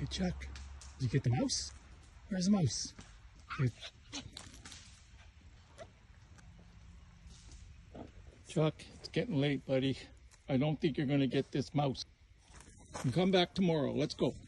Chuck, did you get the mouse? Where's the mouse? Here. Chuck, it's getting late, buddy. I don't think you're going to get this mouse. You come back tomorrow. Let's go.